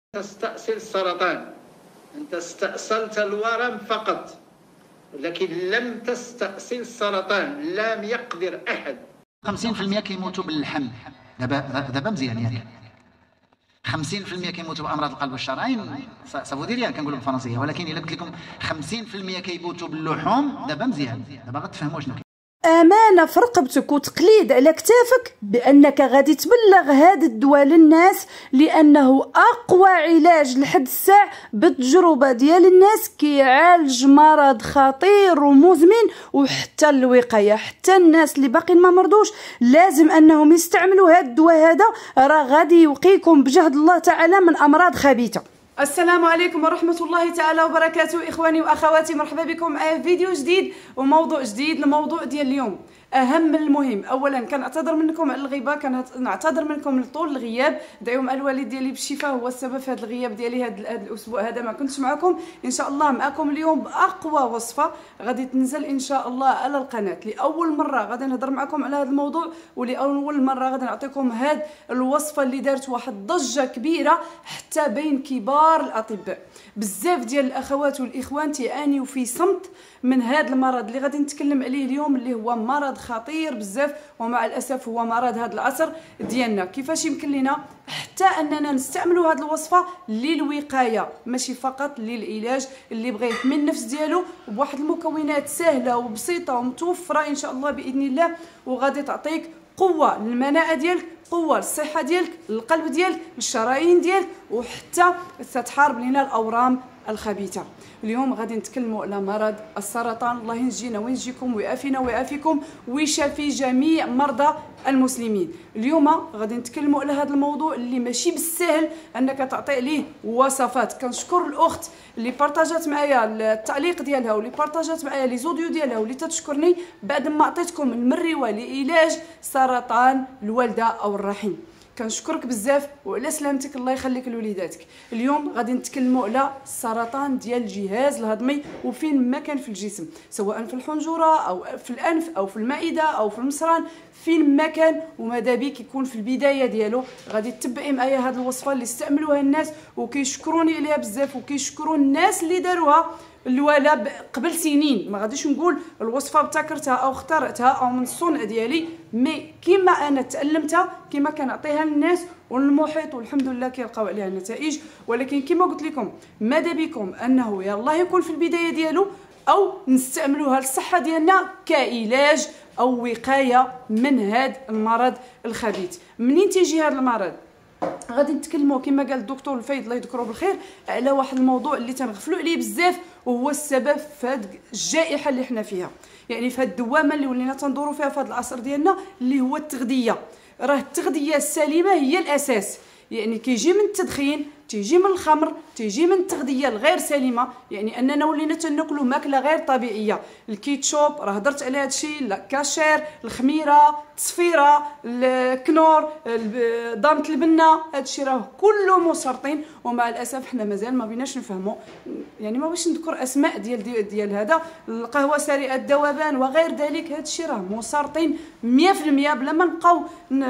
تستأصل السرطان، أنت استأصلت الورم فقط، لكن لم تستأصل السرطان. لم يقدر أحد. 50% كيموتوا باللحم دابا مزيان ياك. 50% كيموتوا بأمراض القلب والشرايين سافو دي ريان كنقولوا بالفرنسية، ولكن إلا قلت لكم 50% كيموتوا باللحوم دابا مزيان، دابا غتفهموا شنو أمانة في رقبتك وتقليد على كتافك بأنك غادي تبلغ هذا الدواء للناس، لأنه أقوى علاج لحد الساعة بالتجربة ديال الناس، كيعالج مرض خطير ومزمن. وحتى الوقاية، حتى الناس اللي باقين ما مرضوش لازم أنهم يستعملوا هذا الدواء. هذا راه غادي يوقيكم بجهد الله تعالى من أمراض خبيثة. السلام عليكم ورحمة الله تعالى وبركاته. إخواني وأخواتي، مرحبا بكم في فيديو جديد وموضوع جديد. الموضوع ديال اليوم أهم من المهم. أولا كنعتذر منكم على الغيبة، كنعتذر منكم لطول الغياب. دعيو مع الوالد ديالي بالشفاء، هو السبب في هذا الغياب ديالي. هذا الأسبوع هذا ما كنتش معكم. إن شاء الله معكم اليوم بأقوى وصفة غادي تنزل إن شاء الله على القناة. لأول مرة غادي نهضر معكم على هذا الموضوع، ولأول مرة غادي نعطيكم هذه الوصفة اللي دارت واحد ضجة كبيرة حتى بين كبار الأطباء. بزاف ديال الأخوات والإخوان تيعانيوا في صمت من هذا المرض اللي غادي نتكلم عليه اليوم، اللي هو مرض خطير بزاف، ومع الاسف هو مرض هذا العصر ديالنا. كيفاش يمكن لنا حتى اننا نستعملوا هذه الوصفه للوقايه، ماشي فقط للعلاج، اللي بغى يحمي النفس ديالو بواحد المكونات سهله وبسيطه ومتوفره ان شاء الله باذن الله، وغادي تعطيك قوه للمناعه ديالك، قوه للصحه ديالك، للقلب ديالك، للشرايين ديالك، وحتى ستحارب لنا الاورام الخبيثه. اليوم غادي نتكلموا على مرض السرطان. الله ينجينا وينجيكم ويعافينا ويعافيكم ويشافي جميع مرضى المسلمين. اليوم غادي نتكلموا على هذا الموضوع اللي ماشي بالسهل انك تعطي عليه وصفات. كنشكر الاخت اللي بارطاجات معايا التعليق ديالها، واللي بارطاجات معايا لي زوديو ديالها، واللي تتشكرني بعد ما عطيتكم المريوه لعلاج سرطان الوالده او الرحم. كنشكرك بزاف وعلى سلامتك، الله يخليك لوليداتك. اليوم غادي نتكلموا على السرطان ديال الجهاز الهضمي وفين ما كان في الجسم، سواء في الحنجره او في الانف او في المعده او في المصران، فين ما كان. وماذا بك يكون في البدايه ديالو. غادي تتبعي معايا هذه الوصفه اللي استعملوها الناس وكيشكروني عليها بزاف، وكيشكروا الناس اللي داروها الوالا قبل سنين. ما غاديش نقول الوصفه ابتكرتها او اخترعتها او من الصنع ديالي، مي كيما انا تعلمتها كيما كنعطيها للناس والمحيط، والحمد لله كيلقاو عليها النتائج. ولكن كيما قلت لكم، ماذا بكم انه يلاه يكون في البدايه ديالو، او نستعملوها للصحه ديالنا كعلاج او وقايه من هذا المرض الخبيث. منين تيجي هذا المرض؟ غادي نتكلموا كما قال الدكتور الفايد الله يذكره بالخير على واحد الموضوع اللي تنغفلوا عليه بزاف، وهو السبب في هذه الجائحه اللي حنا فيها، يعني في هذه الدوامه اللي ولينا تندوروا فيها في هذا العصر ديالنا، اللي هو التغذيه. راه التغذيه السليمه هي الاساس، يعني كيجي من التدخين، تيجي من الخمر، تيجي من التغذيه الغير سليمه، يعني اننا ولينا تناكلوا ماكله غير طبيعيه. الكيتشوب راه هضرت على هذا الشيء، الكاشير، الخميره، التصفيره، الكنور، ضامه البنه، هذا الشيء راه كله مسرطن. ومع الاسف حنا مازال ما بيناش نفهموا، يعني ما باش نذكر اسماء ديال هذا، القهوه سريعه الذوبان وغير ذلك، هذا الشيء راه مسرطن 100%، بلا ما نبقاو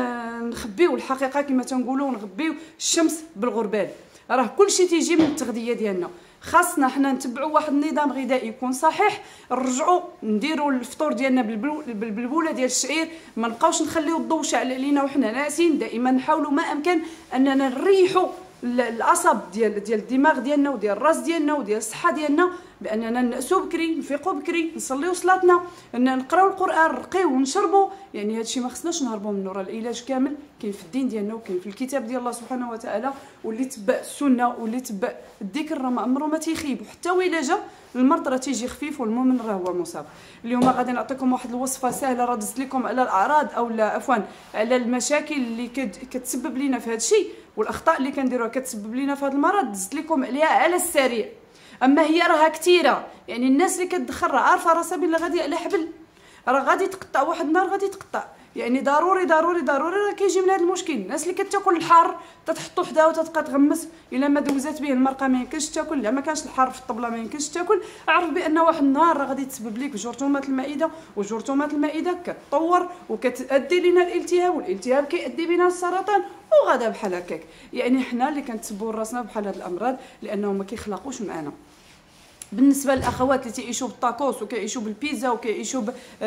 نخبيو الحقيقه كما تنقولوا، ونغبيو الشمس بالغربال. راه كلشي تيجي من التغذيه ديالنا. خاصنا حنا نتبعوا واحد النظام غذائي يكون صحيح، نرجعوا نديروا الفطور ديالنا بالبلبوله ديال الشعير، ما نبقاوش نخليو الضوء شاعل علينا وحنا ناعسين. دائما نحاولوا ما امكن اننا نريحوا العصب ديال الدماغ ديالنا وديال الراس ديالنا وديال الصحه ديالنا، باننا نعسوا بكري، نفيقوا بكري، نصليو صلاتنا، نقراو القران، نرقيو ونشربوا. يعني هذا الشيء ما خصناش نهربوا منه. راه العلاج كامل كاين في الدين ديالنا وكاين في الكتاب ديال الله سبحانه وتعالى، واللي تبع السنه واللي تبع الذكر راه ما عمره ما تيخيب. حتى وإلا جا المرض راه تيجي خفيف، والمؤمن راه هو مصاب. اليوم غادي نعطيكم واحد الوصفه سهله، راه دزت لكم على الاعراض او لا عفوا على المشاكل اللي كتسبب لنا في هذا الشيء، والاخطاء اللي كنديروها كتسبب لنا في هذا المرض، دزت لكم عليها على السريع. اما هي راها كثيره، يعني الناس اللي كتدخل راه عارفه راسها بلي غادي على حبل، راه غادي تقطع واحد النهار غادي تقطع. يعني ضروري ضروري ضروري راه كيجي من هذا المشكل. الناس اللي كتاكل الحار تتحطو حداها وتتبقى تغمس، الا ما دوزات به المرقه ما يمكنش تاكل، الا ما كانش الحار في الطبله ما يمكنش تاكل. اعرف بان واحد النهار راه غادي تسبب لك جرثومه المعده، وجرثومه المعده كتطور وكتادي لنا الالتهاب، والالتهاب كيؤدي بنا للسرطان وغدا بحال هكاك. يعني حنا اللي كنتسبوا راسنا بحال هاد الامراض لانهم ما كيخلقوش معنا. بالنسبه للاخوات اللي تعيشوا بالطاكوس وكيعيشوا بالبيتزا وكيعيشوا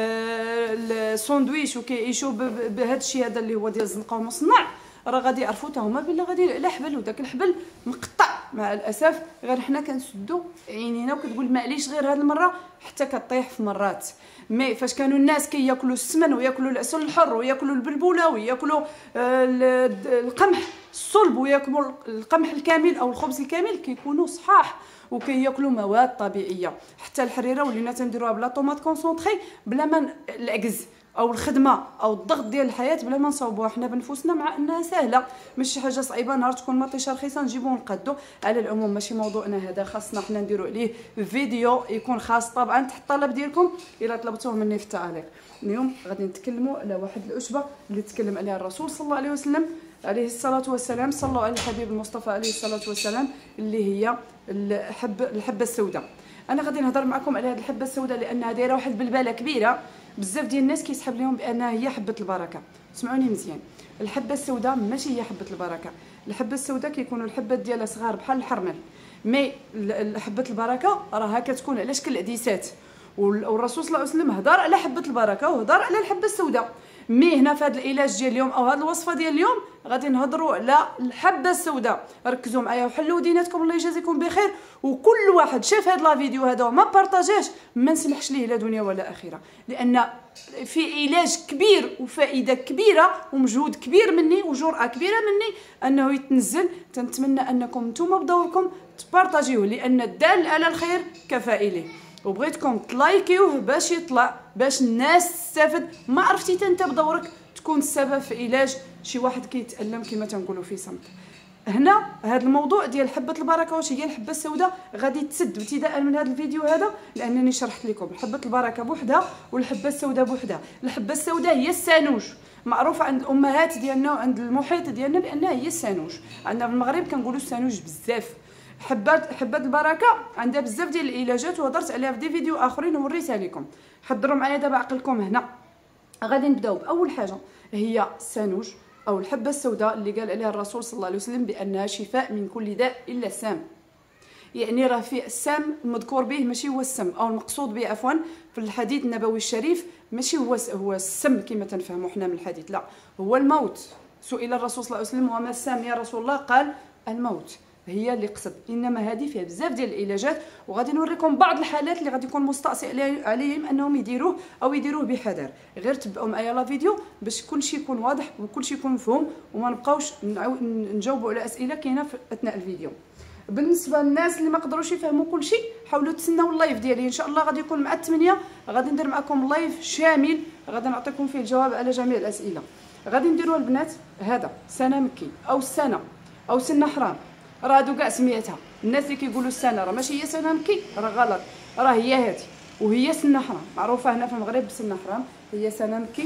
بالساندويتش وكيعيشوا بهذا الشيء هذا اللي هو ديال الزنقه ومصنع، راه غادي يعرفوا حتى هما بلا غادي على حبل، وداك الحبل مقطع مع الاسف. غير حنا كنسدوا عينينا وكتقول معليش غير هاد المره حتى كطيح في مرات. مي فاش كانوا الناس كياكلوا السمن وياكلوا العسل الحر وياكلوا البلبوله وياكلوا القمح الصلب وياكلوا القمح الكامل او الخبز الكامل، كيكونوا صحاح وكياكلوا مواد طبيعيه. حتى الحريره ولينا تنديروها بلا طوماط كونسونطري بلا ما العجز او الخدمه او الضغط ديال الحياه بلا ما نصاوبوها حنا بنفوسنا، مع انها سهله ماشي حاجه صعيبه. نهار تكون مطيشه رخيصه نجيبوه ونقادو. على العموم ماشي موضوعنا هذا، خاصنا حنا نديرو عليه فيديو يكون خاص طبعا تحت الطلب ديالكم الا طلبتوه مني في التعليق. اليوم غادي نتكلموا على واحد العشبه اللي تكلم عليها الرسول صلى الله عليه وسلم عليه الصلاه والسلام. صلوا على الحبيب المصطفى عليه الصلاه والسلام، اللي هي الحبه السوداء. انا غادي نهضر معكم على هذه الحبه السوداء لانها دايره واحد البلبله كبيره. بزاف ديال الناس كيسحب لهم بانها هي حبه البركه. اسمعوني مزيان، الحبه السوداء ماشي هي حبه البركه. الحبه السوداء كيكونوا الحبات ديالها صغار بحال الحرمل، مي حبه البركه راها كتكون على شكل عديسات. والرسول صلى الله عليه وسلم هضر على حبه البركه وهضر على الحبه السوداء. مي هنا في هذا العلاج ديال اليوم او هذه الوصفه ديال اليوم غادي نهضروا على الحبه السوداء. ركزوا معايا وحلوا ديناتكم، الله يجازيكم بخير. وكل واحد شاف هذا لا فيديو هذا وما بارطاجاش ما نسمحش ليه لا دنيا ولا اخره، لان في علاج كبير وفائده كبيره ومجهود كبير مني وجرأه كبيره مني انه يتنزل. تنتمنى انكم نتوما بدوركم تبارطاجيوه، لان الدال على الخير كفاعله. وبغيتكم تلايكيوه باش يطلع، باش الناس تستافد. ما عرفتي انت بدورك تكون السبب في علاج شي واحد كيتألم كما تنقولوا في صمت. هنا هذا الموضوع ديال حبه البركه واش هي الحبه السوداء غادي تسد ابتداء من هذا الفيديو هذا، لانني شرحت لكم حبه البركه بوحدها والحبه السوداء بوحدها. الحبه السوداء هي السانوج، معروفه عند الامهات ديالنا وعند المحيط ديالنا بانها هي السانوج. عندنا في المغرب كنقولوا السانوج بزاف. حبه البركه عندها بزاف ديال العلاجات وهضرت عليها في دي فيديو اخرين ووريتها لكم. حضروا معايا دابا عقلكم هنا. غادي نبداو باول حاجه هي السانوج او الحبه السوداء اللي قال عليها الرسول صلى الله عليه وسلم بانها شفاء من كل داء الا السام. يعني راه في السام المذكور به ماشي هو السم، او المقصود به عفوا في الحديث النبوي الشريف ماشي هو السم كما تنفهموا حنا من الحديث، لا هو الموت. سئل الرسول صلى الله عليه وسلم وما السام يا رسول الله؟ قال الموت هي اللي قصد. انما هذه فيها بزاف ديال العلاجات، وغادي نوريكم بعض الحالات اللي غادي يكون مستعصي عليهم انهم يديروه او يديروه بحذر. غير تبعوا معايا لا فيديو باش كل شيء يكون واضح وكل شيء يكون مفهوم وما نبقاوش نجاوبوا على اسئله كاينه في اثناء الفيديو. بالنسبه للناس اللي ما قدروش يفهموا كل شيء حاولوا تسناو اللايف ديالي، ان شاء الله غادي يكون مع 8 غادي ندير معكم لايف شامل غادي نعطيكم فيه الجواب على جميع الاسئله. غادي نديروا البنات هذا سنه مكي او السنه او سنه حرام، راه هادو كاع سميتها. الناس اللي كيقولوا السنه راه ماشي هي سنه مكي راه غلط، راه هي هذه وهي سنه حرام، معروفه هنا في المغرب بسنه حرام. هي سنه مكي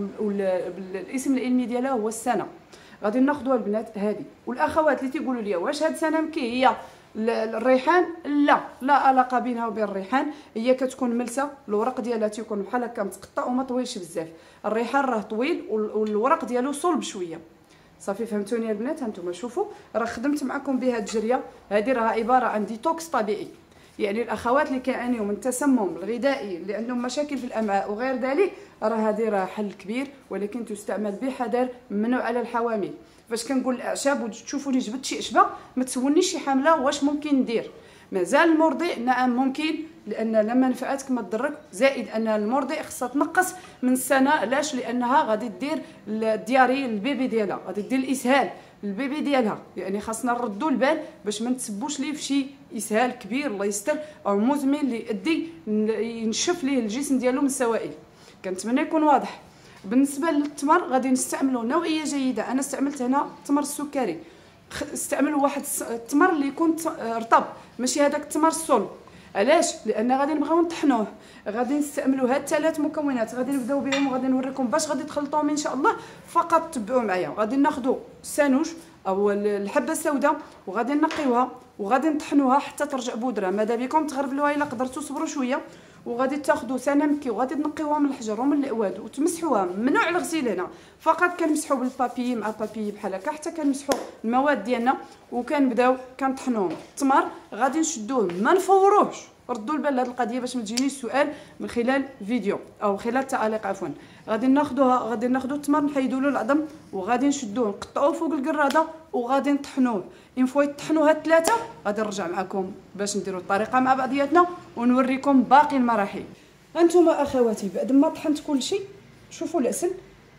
والاسم العلمي ديالها هو السنه. غادي ناخذوها البنات هذه. والاخوات اللي تيقولوا لي واش هاد سنه مكي هي الريحان؟ لا علاقه بينها وبين الريحان. هي كتكون ملسه، الورق ديالها تيكون بحال هكا متقطع وما طويلش بزاف. الريحان راه طويل والورق ديالو صلب شويه. صافي فهمتوني البنات؟ هانتوما شوفوا راه خدمت معكم بها الجريه. هذه راه عباره عن ديتوكس طبيعي، يعني الاخوات اللي كيعانيوا من التسمم الغذائي اللي عندهم مشاكل في الامعاء وغير ذلك، راه هذه راه حل كبير ولكن تستعمل بحذر، ممنوع على الحوامل. فاش كنقول الاعشاب وتشوفوني جبت شي عشبه ما تسولنيش شي حامله واش ممكن ندير. مازال المرضع نعم ممكن، لان لما نفعتك ما تضرك، زائد ان المرضع خصها تنقص من السنه. علاش؟ لانها غادي دير الدياري للبيبي ديالها، غادي دير الاسهال للبيبي ديالها. يعني خاصنا نردوا البال باش ما نتسبوش ليه في شي اسهال كبير الله يستر او مزمن اللي يؤدي ينشف ليه الجسم ديالو من السوائل. كنتمنى يكون واضح. بالنسبه للتمر غادي نستعملوا نوعيه جيده. انا استعملت هنا التمر السكري. استعملوا واحد التمر اللي يكون رطب، ماشي هذاك التمر الصلب. علاش؟ لان غادي نبغيو نطحنوه، غادي نستعملوا هاد الثلاث مكونات، غادي نبداو بهم وغادي نوريكم باش غادي تخلطوهم ان شاء الله. فقط تبعوا معايا. غادي ناخذوا السانوج او الحبه السوداء وغادي نقيوها وغادي نطحنوها حتى ترجع بودره. ماذا بكم تغربلوها الا قدرتوا صبروا شويه. وغادي تاخذوا سنمكي وغادي تنقيوها من الحجر ومن الاواد وتمسحوها. ممنوع الغسيل هنا، فقط كنمسحوا بالبابي مع بابي بحال هكا حتى كنمسحوا المواد ديالنا وكنبداو كنطحنوهم. التمر غادي نشدوه ما نفوروهش. ردوا البال لهاد القضيه باش ما تجينيش سؤال من خلال فيديو او خلال التعليق عفوا. غادي ناخذوا التمر نحيدوا له العظم وغادي نشدوه نقطعوه فوق القراده وغادي نطحنوه. ان فوا يطحنوا هاد الثلاثه غادي نرجع معكم باش نديروا الطريقه مع بعضياتنا ونوريكم باقي المراحل. انتما اخواتي بعد ما طحنت كل شيء شوفوا العسل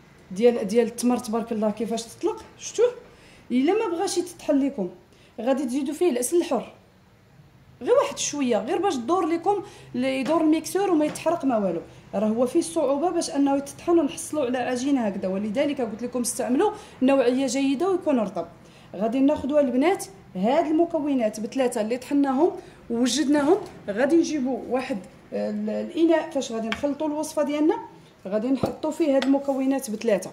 ديال التمر تبارك الله كيفاش تطلق. شفتوه؟ الا ما بغاش يتطحن لكم غادي تزيدوا فيه العسل الحر غير واحد شويه، غير باش تدور لكم يدور الميكسور وما يتحرق ما والو. راه هو فيه الصعوبه باش انه يتطحن ونحصلوا على عجينه هكذا، ولذلك قلت لكم استعملوا نوعيه جيده ويكون رطب. غادي ناخذوا البنات هاد المكونات بثلاثه اللي طحناهم ووجدناهم. غادي نجيبوا واحد الاناء فاش غادي نخلطوا الوصفه ديالنا، غادي نحطوا فيه هاد المكونات بثلاثه.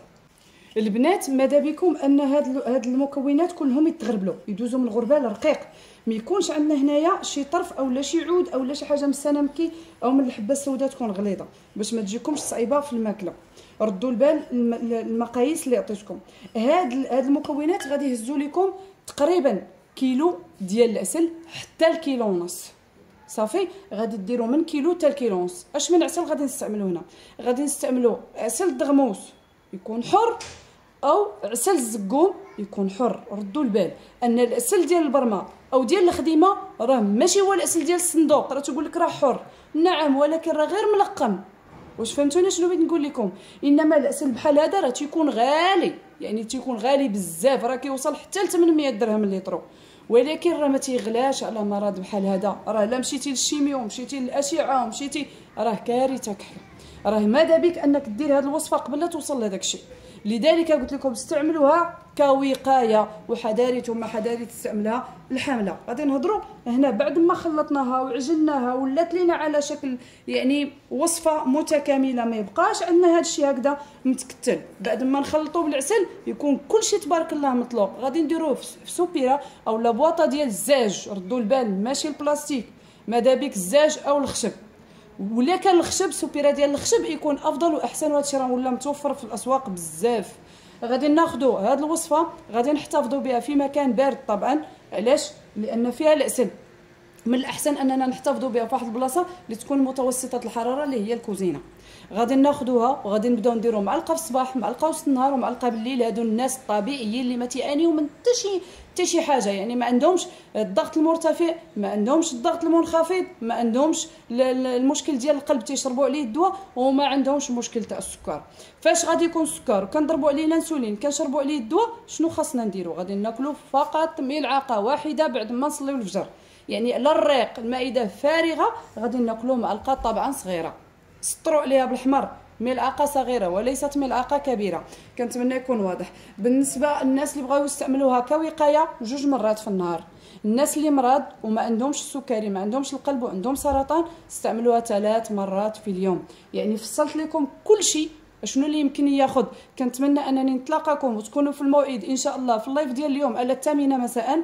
البنات ماذا بكم ان هاد المكونات كلهم يتغربلوا يدوزوا من الغربال رقيق، ما يكونش عندنا هنايا شي طرف اولا شي عود اولا شي حاجه من السنمكي او من الحبه السوداء تكون غليظه باش ما تجيكمش صعيبه في الماكله. ردوا البال المقاييس اللي عطيتكم. هاد المكونات غادي يهزوا لكم تقريبا كيلو ديال العسل حتى الكيلو ونص. صافي غادي ديروا من كيلو حتى الكيلو ونص. اش من عسل غادي نستعملوا هنا؟ غادي نستعملوا عسل الدغموس يكون حر او عسل الزقوم يكون حر. ردوا البال ان العسل ديال البرمه او ديال الخديمه راه ماشي هو العسل ديال الصندوق، راه تقول لك راه حر نعم ولكن راه غير ملقم. واش فهمتوني شنو بغيت نقول لكم؟ انما العسل بحال هذا راه تيكون غالي، يعني تيكون غالي بزاف، راه كيوصل حتى ل 800 درهم الليترو، ولكن راه ما تيغلاش على مرض بحال هذا. راه لا مشيتي للشيميو مشيتي للاشعه مشيتي راه كارثه كحله. راه ماذا بك انك دير هذه الوصفه قبل لا توصل لهذاك الشيء. لذلك قلت لكم استعملوها كوقايه وحذاري ثم حذاري تستعملها الحامله. غادي نهضروا هنا بعد ما خلطناها وعجناها ولات لينا على شكل يعني وصفه متكامله، ما يبقاش عندنا هذا الشيء هكذا متكتل. بعد ما نخلطوه بالعسل يكون كل شيء تبارك الله مطلوق. غادي نديروه في سوبيره او لابواطه ديال الزاج. ردوا البال ماشي البلاستيك، ماذا بك الزاج او الخشب. ولا كان الخشب سوبيره ديال الخشب يكون افضل واحسن، وهذا الشيء راه ولا متوفر في الاسواق بزاف. غادي ناخذوا هذه الوصفه غادي نحتفظوا بها في مكان بارد طبعا. علاش؟ لان فيها العسل. من الاحسن اننا نحتفظوا بها في واحد البلاصه اللي تكون متوسطه الحراره اللي هي الكوزينه. غادي ناخذوها وغادي نبداو نديروا معلقه في الصباح معلقه وسط النهار ومعلقه بالليل. هادو الناس الطبيعيين اللي ما تيعانيو من حتى شي حاجه، يعني ما عندهمش الضغط المرتفع، ما عندهمش الضغط المنخفض، ما عندهمش المشكل ديال القلب تيشربوا عليه الدواء، وما عندهمش مشكل تاع السكر. فاش غادي يكون السكر وكنضربوا عليه الانسولين كنشربوا عليه الدواء، شنو خاصنا نديروا؟ غادي ناكلوا فقط ملعقه واحده بعد ما نصليو الفجر، يعني على الريق المائده فارغه غادي ناكلوا معلقه طبعا صغيره، سطروا عليها بالحمر ملعقه صغيره وليست ملعقه كبيره. كنتمنى يكون واضح. بالنسبه للناس اللي بغاو يستعملوها كوقايه 2 مرات في النهار. الناس اللي مرض وما عندهمش السكري ما عندهمش القلب وعندهم سرطان استعملوها 3 مرات في اليوم. يعني فصلت لكم كل شيء شنو اللي يمكن ياخذ. كنتمنى انني نتلاقاكم وتكونوا في الموعد ان شاء الله في اللايف ديال اليوم على 8 مساء.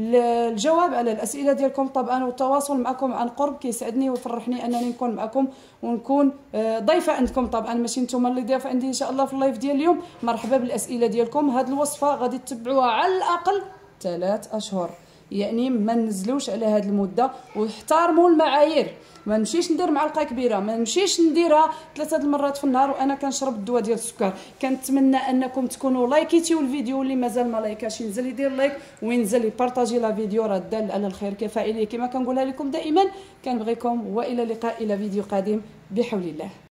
الجواب على الاسئله ديالكم طبعا والتواصل معكم عن قرب كيسعدني ويفرحني انني نكون معكم ونكون ضيفه عندكم. طبعا ماشي نتوما اللي ضيفه عندي ان شاء الله في اللايف ديال اليوم. مرحبا بالاسئله ديالكم. هذه الوصفه غادي تتبعوها على الاقل 3 اشهر، يعني ما ننزلوش على هذه المده واحترموا المعايير. ما نمشيش ندير معلقه كبيره، ما نمشيش نديرها 3 المرات في النهار وانا كنشرب الدواء ديال السكر. كنتمنى انكم تكونوا لايكيتيو الفيديو، اللي مازال ما لايكاش ينزل يدير لايك وينزل يبارطاجي لا فيديو، راه الدال على الخير كفاعله كما كنقولها لكم دائما. كنبغيكم والى اللقاء الى فيديو قادم بحول الله.